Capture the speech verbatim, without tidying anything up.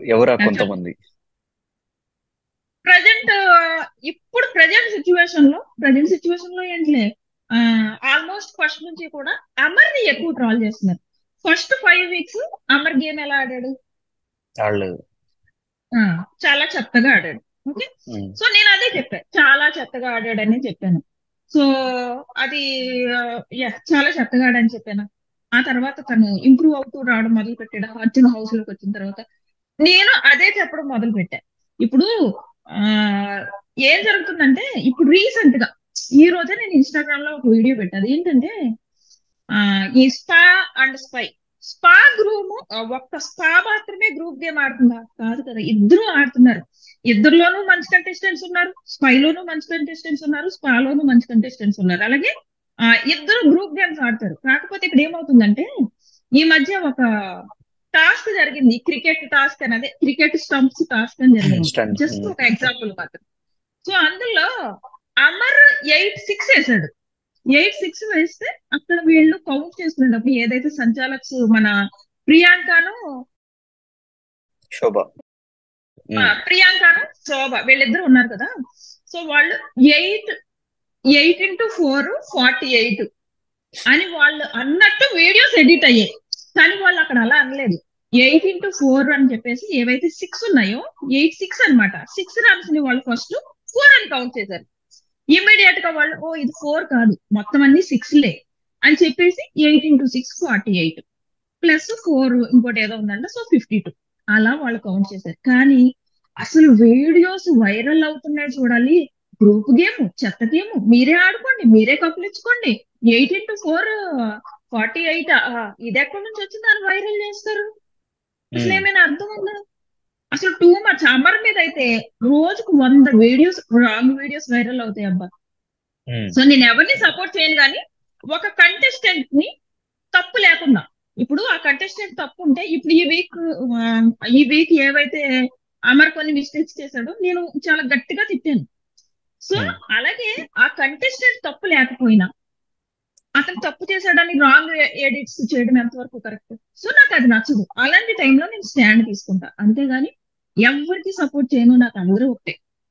ఎవరా నాకు చెప్పు. కొంతమంది? ప్రజెంట్ ఇప్పుడు ప్రజెంట్ సిచ్యువేషన్ లో ప్రజెంట్ సిచ్యువేషన్ లో ఏంటిలే ఆల్మోస్ట్ ఫస్ట్ నుంచి కూడా అమర్ని ఎక్కువ ట్రాల్ చేస్తున్నారు. First five weeks Amar game ఎలా ఆడాడు? వాళ్ళు ఆ, చాలా చెత్తగా ఆడాడు. ఓకే, ఉమ్, సో నేను అదే చెప్పాను, చాలా చెత్తగా ఆడాడని చెప్పాను. సో అది యా చాలా చెత్తగా ఆడని చెప్పాను. ఆ తర్వాత తను ఇంప్రూవ్ అవుతూ రావడం మొదలు పెట్టాడు అర్జున్ హౌస్ లోకి వచ్చిన తర్వాత. నేను అదే చెప్పడం మొదలు పెట్టా. ఇప్పుడు ఆ ఏం జరుగుతుందంటే ఇప్పుడు రీసెంట్ గా ఈ రోజే నేను ఇన్స్టాగ్రామ్ లో ఒక వీడియో పెట్టాను. ఏంటంటే ఆ ఈ spa and spy spa group ఒక్క స్పా మాత్రమే గ్రూప్ గేమ్ ఆడుతుందా? కాదు కదా, ఇద్దరు ఆడుతున్నారు. ఇద్దరులోనూ మంచి కంటెస్టెంట్స్ ఉన్నారు, స్పైలోనూ మంచి కంటెస్టెంట్స్ ఉన్నారు, స్పాలోనూ మంచి కంటెస్టెంట్స్ ఉన్నారు. అలాగే ఆ ఇద్దరు గ్రూప్ గేమ్స్ ఆడతారు. కాకపోతే ఇక్కడ ఏమవుతుందంటే ఈ మధ్య ఒక టాస్క్ జరిగింది, క్రికెట్ టాస్క్ అనేది, క్రికెట్ స్టంప్స్ టాస్క్ అని జరిగింది. స్టంట్. జస్ట్ ఒక ఎగ్జాంపుల్ మాత్రం. సో అందులో అమర్ ఎయిట్ సిక్స్ వేసాడు. ఎయిట్ సిక్స్ వేస్తే అక్కడ వీళ్ళు కౌంట్ చేస్తున్నప్పుడు ఏదైతే సంచాలక్స్ మన ప్రియాంకను శోభ. ఆ, ఉమ్, ప్రియాంకను శోభ వీళ్ళిద్దరు ఉన్నారు కదా. సో వాళ్ళు eight eight into four forty eight అని వాళ్ళు అన్నట్టు వీడియోస్ ఎడిట్ అయ్యాయి. కానీ వాళ్ళు అక్కడ అలా అనలేదు. ఎయిట్ ఇంటూ ఫోర్ అని చెప్పేసి ఏవైతే సిక్స్ ఉన్నాయో ఎయిట్ సిక్స్ అన్నమాట. సిక్స్ రన్స్ ని వాళ్ళు ఫస్ట్ ఫోర్ అని కౌంట్ చేశారు. ఇమ్మీడియట్ గా వాళ్ళు ఓ ఇది ఫోర్ కాదు మొత్తం అన్ని సిక్స్ లే అని చెప్పేసి eight into six forty eight plus four ఇంకోటి ఏదో ఉందంట, సో ఫిఫ్టీ టూ అలా వాళ్ళు కౌంట్ చేశారు. కానీ అసలు వీడియోస్ వైరల్ అవుతున్నాయి చూడాలి. గ్రూప్ గేమ్ చెత్త గేమ్, మీరే ఆడుకోండి, మీరే కప్పులు ఇచ్చుకోండి, eight into four forty eight ఇది ఎక్కడి నుంచి వచ్చింది అని వైరల్ చేస్తారు. అసలు ఉమ్, ఏమైనా అర్థం ఉందా? అసలు టూ మచ్. అమర్ మీద అయితే రోజుకు వంద వీడియోస్ రాంగ్ వీడియోస్ వైరల్ అవుతాయి అబ్బా. ఉమ్, సో నేను ఎవరిని సపోర్ట్ చేయను, కానీ ఒక కంటెస్టెంట్ ని తప్పు లేకుండా, ఇప్పుడు ఆ కంటెస్టెంట్ తప్పు ఉంటే ఇప్పుడు ఈ వీక్ ఈ వీక్ ఏవైతే అమర్ కొన్ని మిస్టేక్స్ చేశాడో నేను చాలా గట్టిగా తిట్టాను. So um. అలాగే ఆ కంటెస్టెంట్ తప్పు లేకపోయినా అతను తప్పు చేశాడని రాంగ్ ఎడిట్స్ చేయడం ఎంతవరకు కరెక్ట్? సో నాకు అది నచ్చదు. అలాంటి టైంలో నేను స్టాండ్ తీసుకుంటా, అంతేగాని ఎవరికి సపోర్ట్ చేయను. నాకు అందరూ ఒకటే.